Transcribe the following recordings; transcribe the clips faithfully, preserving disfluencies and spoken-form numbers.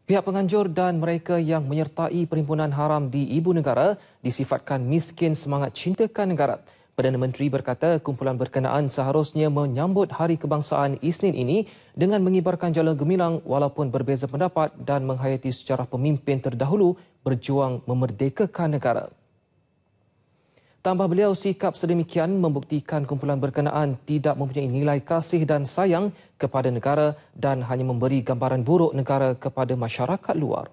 Pihak penganjur dan mereka yang menyertai perhimpunan haram di ibu negara disifatkan miskin semangat cintakan negara. Perdana Menteri berkata kumpulan berkenaan seharusnya menyambut Hari Kebangsaan Isnin ini dengan mengibarkan jala gemilang walaupun berbeza pendapat dan menghayati sejarah pemimpin terdahulu berjuang memerdekakan negara. Tambah beliau, sikap sedemikian membuktikan kumpulan berkenaan tidak mempunyai nilai kasih dan sayang kepada negara dan hanya memberi gambaran buruk negara kepada masyarakat luar.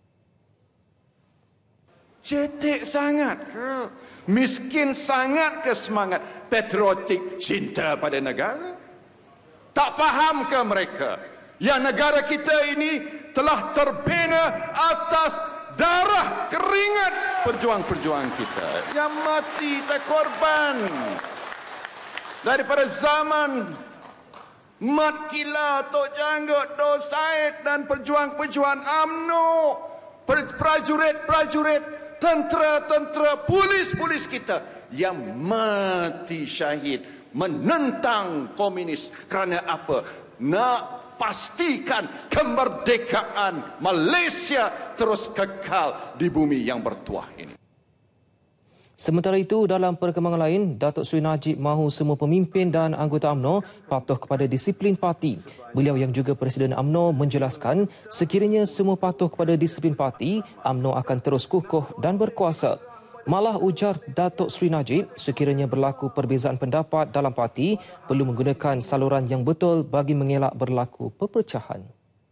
Cetek sangat ke? Miskin sangat ke semangat patriotik cinta pada negara? Tak faham ke mereka yang negara kita ini telah terbina atas darah keringat perjuang-perjuang kita yang mati terkorban daripada zaman Mat Kila, Tok Janggut, Dor Said dan perjuang-perjuang U M N O, prajurit-prajurit, tentera-tentera, polis-polis kita yang mati syahid menentang komunis. Kerana apa? Nak pastikan kemerdekaan Malaysia terus kekal di bumi yang bertuah ini. Sementara itu, dalam perkembangan lain, Datuk Seri Najib mahu semua pemimpin dan anggota U M N O patuh kepada disiplin parti. Beliau yang juga Presiden U M N O menjelaskan sekiranya semua patuh kepada disiplin parti, U M N O akan terus kukuh dan berkuasa. Malah ujar Datuk Seri Najib, sekiranya berlaku perbezaan pendapat dalam parti, perlu menggunakan saluran yang betul bagi mengelak berlaku perpecahan.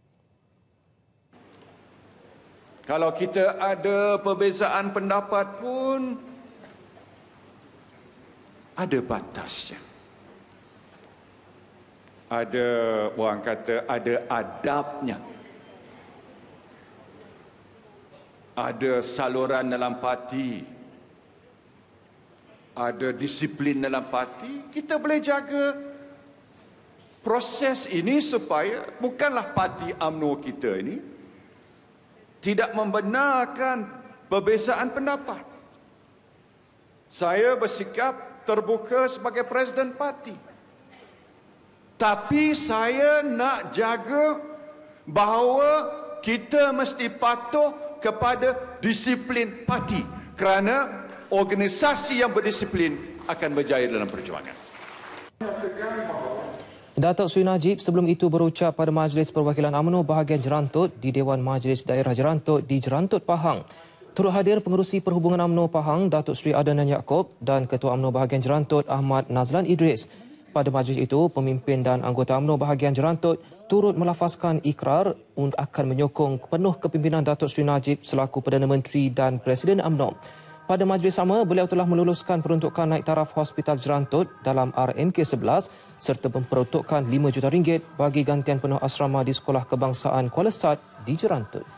Kalau kita ada perbezaan pendapat pun, ada batasnya. Ada, orang kata, ada adabnya. Ada saluran dalam parti. Ada disiplin dalam parti. Kita boleh jaga proses ini supaya bukanlah parti U M N O kita ini tidak membenarkan perbezaan pendapat. Saya bersikap terbuka sebagai Presiden parti. Tapi saya nak jaga bahawa kita mesti patuh kepada disiplin parti. Kerana organisasi yang berdisiplin akan berjaya dalam perjuangan. Datuk Seri Najib sebelum itu berucap pada Majlis Perwakilan U M N O bahagian Jerantut di Dewan Majlis Daerah Jerantut di Jerantut, Pahang. Turut hadir pengerusi Perhubungan U M N O Pahang, Datuk Seri Adnan Yaakob dan Ketua U M N O bahagian Jerantut Ahmad Nazlan Idris. Pada majlis itu, pemimpin dan anggota U M N O bahagian Jerantut turut melafazkan ikrar untuk akan menyokong penuh kepimpinan Datuk Seri Najib selaku Perdana Menteri dan Presiden U M N O. Pada majlis sama, beliau telah meluluskan peruntukan naik taraf Hospital Jerantut dalam R M K sebelas serta memperuntukkan lima juta ringgit bagi gantian penuh asrama di Sekolah Kebangsaan Kuala Sat di Jerantut.